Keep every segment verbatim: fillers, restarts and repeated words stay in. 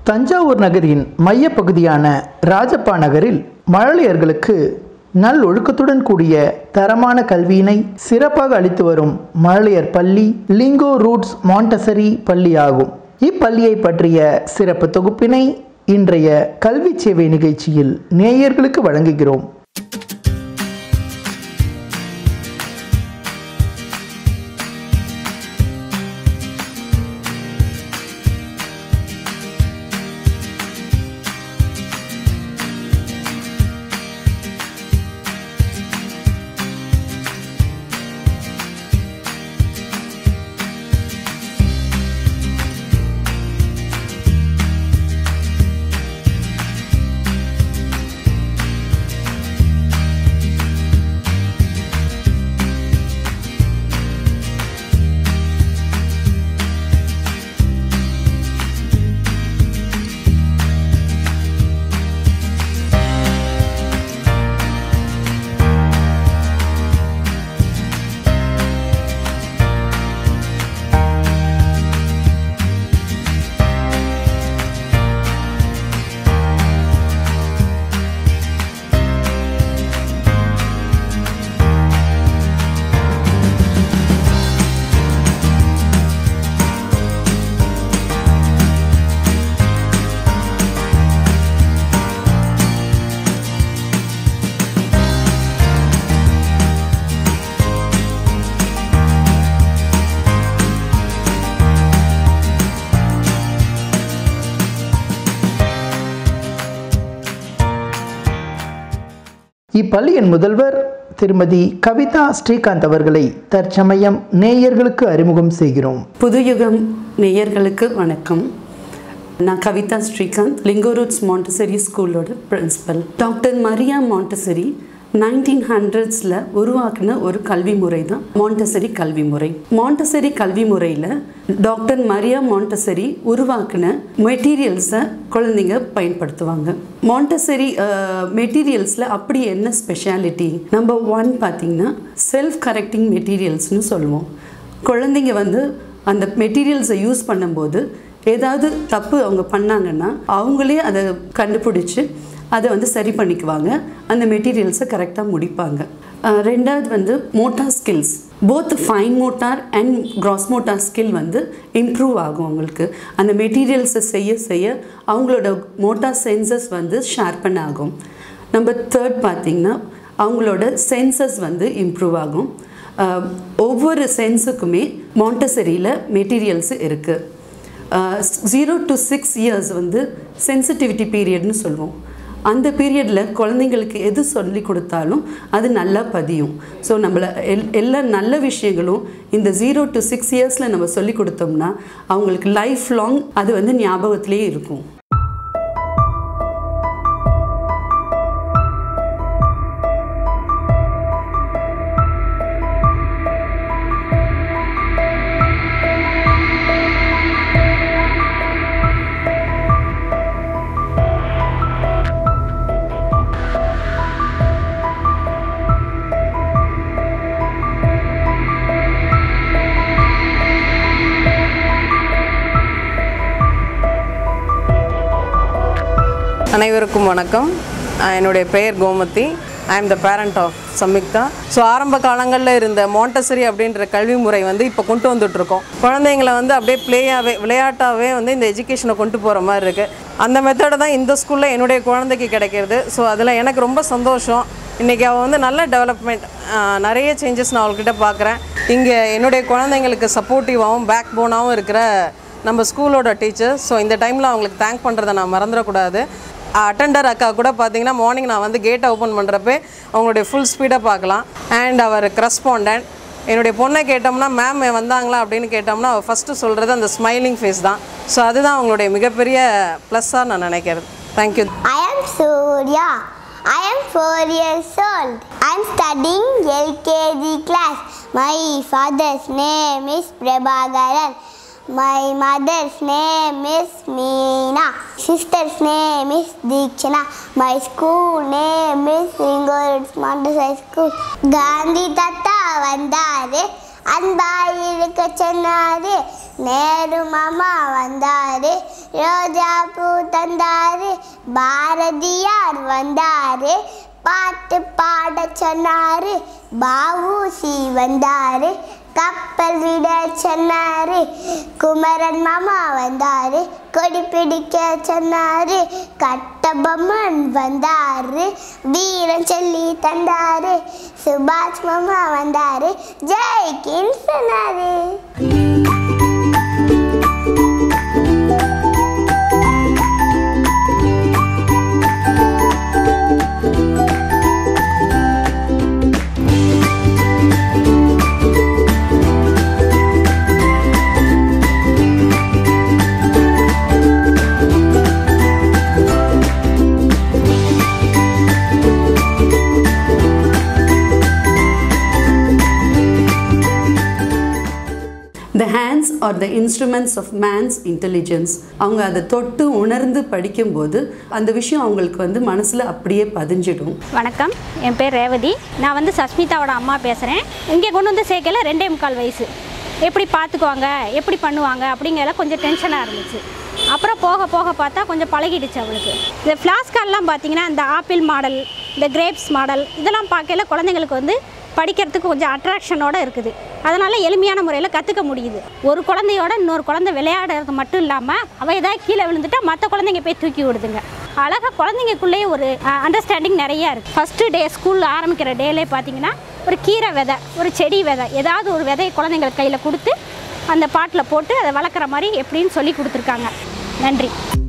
தஞ்சாவூர் நகரின் மையப்பகுதியான ராஜப்பா நகரில் மழலையர்களுக்கு நல்லொழுக்கத்துடன் கூடிய தரமான கல்வியினை சிறப்பாக அளித்து வரும் மழலையர் பள்ளி லிங்கோ ரூட்ஸ் மாண்டசரி பள்ளி ஆகும். இப்பள்ளியை பற்றிய சிறப்பு தொகுப்பினை இன்றைய கல்வி சேவை நிகழ்ச்சியில் நேயர்களுக்கு வழங்குகிறோம். இப்பள்ளியின் முதல்வர் திருமதி கவிதா ஸ்ரீகாந்த் அவர்களை தற்சமயம் நேயர்களுக்கு அறிமுகம் செய்கிறோம். புதுயுகம் நேயர்களுக்கு வணக்கம். நான் Kavitha Srikanth, Lingo Roots Montessori ஸ்கூலோட principal. Doctor Maria Montessori nineteen ஹண்ட்ரட்ஸில் உருவாக்கின ஒரு கல்வி முறை தான் மாண்டசரி கல்வி முறை. மாண்டசரி கல்வி முறையில் டாக்டர் மரியா மாண்டசரி உருவாக்கின மெட்டீரியல்ஸை குழந்தைங்க பயன்படுத்துவாங்க. மாண்டசரி மெட்டீரியல்ஸில் அப்படி என்ன ஸ்பெஷாலிட்டி? நம்பர் ஒன் பார்த்திங்கன்னா செல்ஃப் கரெக்டிங் மெட்டீரியல்ஸ்னு சொல்லுவோம். குழந்தைங்க வந்து அந்த மெட்டீரியல்ஸை யூஸ் பண்ணும்போது ஏதாவது தப்பு அவங்க பண்ணாங்கன்னா அவங்களே அதை கண்டுபிடிச்சி அதை வந்து சரி பண்ணிக்குவாங்க, அந்த மெட்டீரியல்ஸை கரெக்டாக முடிப்பாங்க. ரெண்டாவது வந்து motor skills, both fine motor and gross motor skill வந்து இம்ப்ரூவ் ஆகும் அவங்களுக்கு. அந்த மெட்டீரியல்ஸை செய்ய செய்ய அவங்களோட மோட்டார் சென்சஸ் வந்து ஷார்பன் ஆகும். நம்பர் தேர்ட் பார்த்திங்கன்னா அவங்களோட சென்சஸ் வந்து இம்ப்ரூவ் ஆகும். ஒவ்வொரு சென்ஸுக்குமே மாண்டசரியில் மெட்டீரியல்ஸ் இருக்குது. ஜீரோ டு சிக்ஸ் இயர்ஸ் வந்து சென்சிட்டிவிட்டி பீரியட்னு சொல்லுவோம். அந்த பீரியடில் குழந்தைங்களுக்கு எது சொல்லி கொடுத்தாலும் அது நல்லா பதியும். ஸோ நம்மளை எல் எல்லா நல்ல விஷயங்களும் இந்த ஜீரோ டு சிக்ஸ் இயர்ஸில் நம்ம சொல்லி கொடுத்தோம்னா அவங்களுக்கு லைஃப் லாங் அது வந்து ஞாபகத்திலே இருக்கும். அனைவருக்கும் வணக்கம். என்னுடைய பெயர் Gomathi. I am the parent of Samyuktha. So ஆரம்ப காலங்களில் இருந்த மாண்டசரி அப்படின்ற கல்வி முறை வந்து இப்போ கொண்டு வந்துட்ருக்கோம். குழந்தைங்களை வந்து அப்படியே பிளேயாகவே விளையாட்டாகவே வந்து இந்த எஜுகேஷனை கொண்டு போகிற மாதிரி இருக்குது. அந்த மெத்தடை தான் இந்த ஸ்கூலில் என்னுடைய குழந்தைக்கு கிடைக்கிறது. ஸோ அதில் எனக்கு ரொம்ப சந்தோஷம். இன்றைக்கி அவள் வந்து நல்ல டெவலப்மெண்ட், நிறைய சேஞ்சஸ் நான் அவள்கிட்ட பார்க்குறேன். இங்கே என்னுடைய குழந்தைங்களுக்கு சப்போர்ட்டிவாகவும் பேக் போனாகவும் இருக்கிற நம்ம ஸ்கூலோட டீச்சர். ஸோ இந்த டைமில் அவங்களுக்கு தேங்க் பண்ணுறதை நான் மறந்துடக்கூடாது. அட்டெண்டர் அக்கா கூட பார்த்தீங்கன்னா மார்னிங் நான் வந்து கேட்டை ஓப்பன் பண்ணுறப்ப அவங்களுடைய ஃபுல் ஸ்பீடை பார்க்கலாம். அண்ட் அவர் கரஸ்பாண்டன்ட். என்னுடைய பொண்ணை கேட்டோம்னா மேம் வந்தாங்களா அப்படின்னு கேட்டோம்னா அவள் ஃபஸ்ட்டு சொல்கிறது அந்த ஸ்மைலிங் ஃபேஸ் தான். ஸோ அதுதான் அவங்களுடைய மிகப்பெரிய ப்ளஸ்ஸாக நான் நினைக்கிறது. Thank you. I am Surya. I am four years old. I am studying L K G class. My father's name is Prabhakaran. My mother's name is Meena. Sister's name is Deekshana. My school name is Ringo Roots Montessori School. Gandhi Tata vandare அன்பாயிருக்க சொன்னாரு. நேரு மாமா வந்தாரு. ரோஜா பூ தந்தாரு. பாரதியார் வந்தாரு. பாட்டு பாட சொன்னாரு. பாவூசி வந்தாரு. கப்பல் விட சொன்னாரு. குமரன் மாமா வந்தாரு. கொடி பிடிக்க சொன்னாரு. கட்டபொம்மன் வந்தாரு. வீரன் சொல்லி தந்தாரு. சுபாஷ் மாமா வந்தாரு. ஜெய்கின்னு சொன்னாரு. The hands are the instruments of man's intelligence. அவங்க அதை தொட்டு உணர்ந்து படிக்கும்போது அந்த விஷயம் அவங்களுக்கு வந்து மனசில் அப்படியே பதிஞ்சிடும். வணக்கம், என் பேர் ரேவதி. நான் வந்து சஸ்மிதாவோட அம்மா பேசுகிறேன். இங்கே கொண்டு வந்து சேர்க்கல ரெண்டே முக்கால் வயசு. எப்படி பார்த்துக்குவாங்க, எப்படி பண்ணுவாங்க அப்படிங்கிறத கொஞ்சம் டென்ஷனாக இருந்துச்சு. அப்புறம் போக போக பார்த்தா கொஞ்சம் பழகிடுச்சு அவளுக்கு. இந்த ஃப்ளாஸ்கார்லாம் பார்த்தீங்கன்னா இந்த ஆப்பிள் மாடல், இந்த கிரேப்ஸ் மாடல் இதெல்லாம் பார்க்கல குழந்தைங்களுக்கு வந்து படிக்கிறதுக்கு கொஞ்சம் அட்ராக்ஷனோடு இருக்குது. அதனால் எளிமையான முறையில் கற்றுக்க முடியுது. ஒரு குழந்தையோட இன்னொரு குழந்தை விளையாடுறது மட்டும் இல்லாமல் அவள் ஏதாவது கீழே விழுந்துட்டால் மற்ற குழந்தைங்க போய் தூக்கி விடுதுங்க. அழகாக குழந்தைங்களுக்குள்ளேயே ஒரு அண்டர்ஸ்டாண்டிங் நிறையா இருக்குது. ஃபஸ்ட்டு டே ஸ்கூல் ஆரம்பிக்கிற டேலே பார்த்தீங்கன்னா ஒரு கீரை விதை, ஒரு செடி விதை, ஏதாவது ஒரு விதையை குழந்தைங்களுக்கு கையில் கொடுத்து அந்த பாட்டில் போட்டு அதை வளர்க்குற மாதிரி எப்படின்னு சொல்லி கொடுத்துருக்காங்க. நன்றி.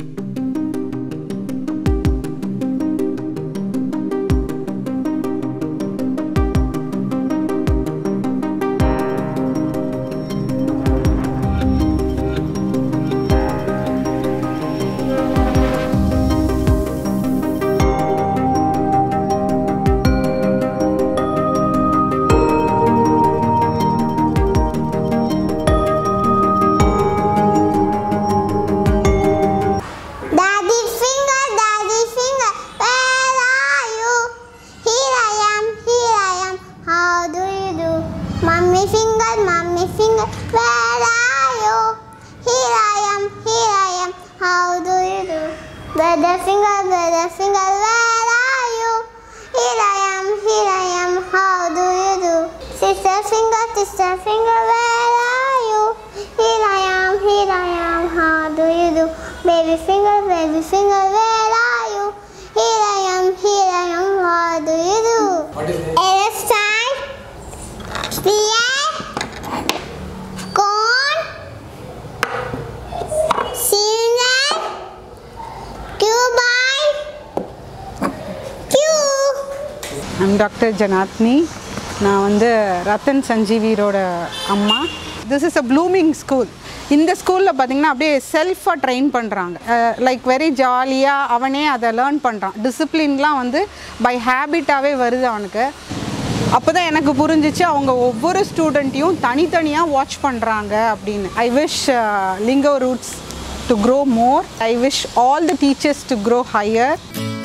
Brother finger, brother finger, where are you? Here I am, here I am, how do you do? Sister finger, sister finger, where are you? Here I am, here I am, how do you do? Baby finger, baby finger, where are you? Here I am, here I am, how do you do? What is it? Elephant, spear, cone, cylinder, cubite, cube. I'm Doctor Janatni. நான் வந்து ரத்தன் சஞ்சீவியோட அம்மா. This is a blooming school. இந்த ஸ்கூலில் பார்த்திங்கன்னா அப்படியே செல்ஃபாக train பண்ணுறாங்க. லைக் வெரி ஜாலியாக அவனே அதை லேர்ன் பண்ணுறான். டிசிப்ளின்லாம் வந்து பை ஹேபிட்டாகவே வருது அவனுக்கு. அப்போ தான் எனக்கு புரிஞ்சிச்சு அவங்க ஒவ்வொரு ஸ்டூடெண்ட்டையும் தனித்தனியாக வாட்ச் பண்ணுறாங்க அப்படின்னு. I wish Lingo Roots to grow more. I wish all the teachers to grow higher.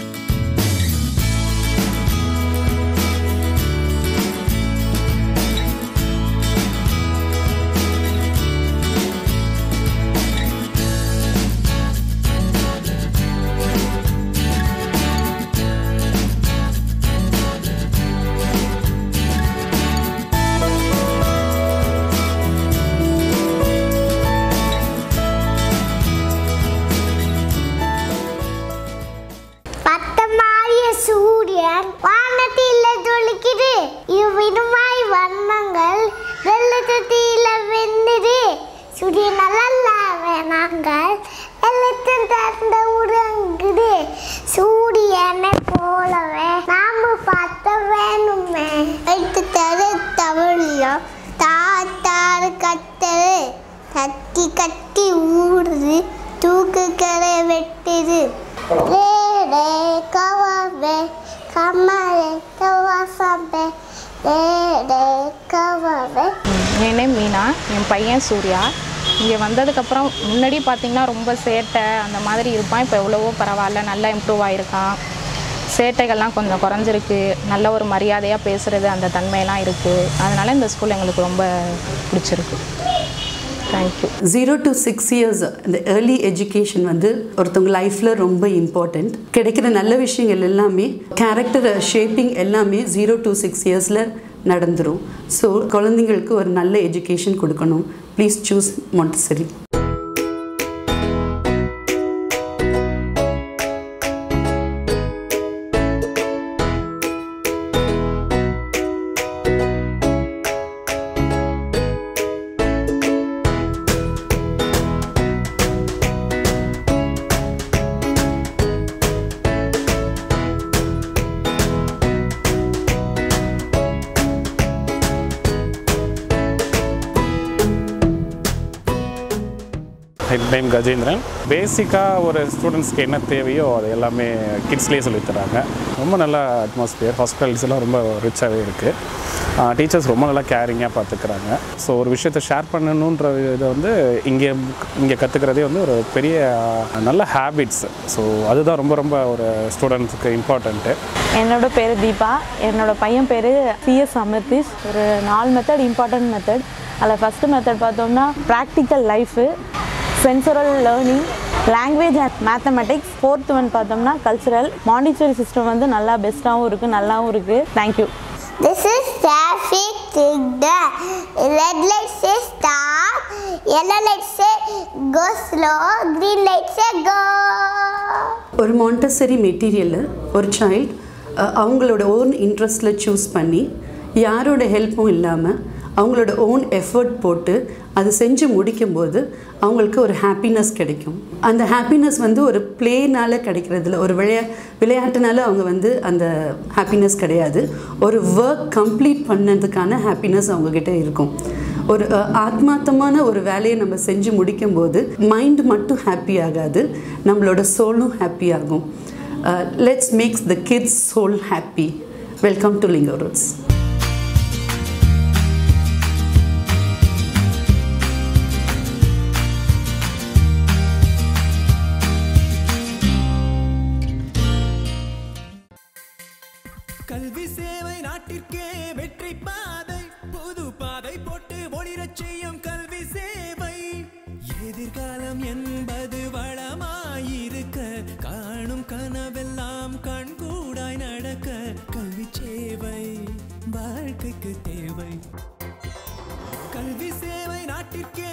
சூரியன் வானத்தில ஜொலிக்குது. இவ்விதமாய் வண்ணங்கள் வெள்ளத்தில வெந்துது. சூரியன் நல்ல வேணாங்கள் வெள்ளத்தின் தந்த உறங்குது. சூரியனை போலவே நாம பார்த்த வேணுமே. வைத்து தரு தவழியும் தாத்தாறு கத்தரு கத்தி கத்தி ஊடுது. தூக்கு கரை வெட்டுது. என் நேம் மீனா, என் பையன் சூர்யா. இங்கே வந்ததுக்கப்புறம் முன்னாடி பார்த்திங்கன்னா ரொம்ப சேட்டை அந்த மாதிரி இருப்பான். இப்போ எவ்வளவோ பரவாயில்ல, நல்லா இம்ப்ரூவ் ஆகிருக்கான். சேட்டைகள்லாம் கொஞ்சம் குறைஞ்சிருக்கு, நல்ல ஒரு மரியாதையாக பேசுகிறது அந்த தன்மையெல்லாம் இருக்குது. அதனால் இந்த ஸ்கூல் எங்களுக்கு ரொம்ப பிடிச்சிருக்கு. Thank you. Zero to six years இந்த ஏர்லி எஜுகேஷன் வந்து ஒருத்தவங்க லைஃப்பில் ரொம்ப இம்பார்ட்டண்ட். கிடைக்கிற நல்ல விஷயங்கள் எல்லாமே கேரக்டர் ஷேப்பிங் எல்லாமே ஜீரோ டு சிக்ஸ் இயர்ஸில் நடந்துடும். ஸோ குழந்தைங்களுக்கு ஒரு நல்ல எஜுகேஷன் கொடுக்கணும். Please choose Montessori. Name Gajendran. பேசிக்காக ஒரு ஸ்டூடெண்ட்ஸ்க்கு என்ன தேவையோ அது எல்லாமே கிட்ஸ்லேயே சொல்லித்தராங்க. ரொம்ப நல்ல அட்மாஸ்பியர், ஹாஸ்பிட்டல்ஸ் எல்லாம் ரொம்ப ரிச்சாகவே இருக்குது. டீச்சர்ஸ் ரொம்ப நல்லா கேரிங்காக பார்த்துக்கிறாங்க. ஸோ ஒரு விஷயத்தை ஷேர் பண்ணணுன்ற இதை வந்து இங்கே இங்கே கற்றுக்கிறதே வந்து ஒரு பெரிய நல்ல ஹேபிட்ஸ். ஸோ அதுதான் ரொம்ப ரொம்ப ஒரு ஸ்டூடெண்ட்ஸுக்கு இம்பார்ட்டண்ட்டு. என்னோட பேர் தீபா, என்னோடய பையன் பேர் சிஎஸ் அமிர்தீஷ். ஒரு நாலு மெத்தட் இம்பார்ட்டன்ட் மெத்தட். அதில் ஃபஸ்ட்டு மெத்தட் பார்த்தோம்னா practical life, sensorial learning, language and mathematics. Fourth one பார்த்தோம்னா கல்ச்சுரல். மாண்டிசரி சிஸ்டம் வந்து நல்லா பெஸ்ட்டாகவும் இருக்குது, நல்லாவும் இருக்குது. Thank you. This is traffic signal. Red light say stop, yellow light say go slow, green light say go. ஒரு Montessori மெட்டீரியலில் ஒரு சைல்டு அவங்களோட ஓன் இன்ட்ரெஸ்டில் சூஸ் பண்ணி யாரோட ஹெல்ப்பும் இல்லாமல் அவங்களோட ஓன் எஃபர்ட் போட்டு அது செஞ்சு முடிக்கும்போது அவங்களுக்கு ஒரு ஹாப்பினஸ் கிடைக்கும். அந்த ஹாப்பினஸ் வந்து ஒரு ப்ளேனால் கிடைக்கிறதுல, ஒரு விளையா விளையாட்டுனால அவங்க வந்து அந்த ஹாப்பினஸ் கிடையாது. ஒரு ஒர்க் கம்ப்ளீட் பண்ணதுக்கான ஹாப்பினஸ் அவங்கக்கிட்ட இருக்கும். ஒரு ஆத்மார்த்தமான ஒரு வேலையை நம்ம செஞ்சு முடிக்கும்போது மைண்டு மட்டும் ஹாப்பி ஆகாது, நம்மளோட சோலும் ஹாப்பி ஆகும். Let's makes the kids soul happy. Welcome to Lingo Roots. கல்வி சேவை நாட்டிற்கே வெற்றி பாதை, புது பாதை போட்டு ஒளிரச் செய்யும் கல்வி சேவை. எதிர்காலம் என்பது வளமாயிருக்க, காணும் கனவெல்லாம் கண்கூடாய் நடக்க, கல்வி சேவை வாழ்க்கைக்கு தேவை. கல்வி சேவை நாட்டிற்கே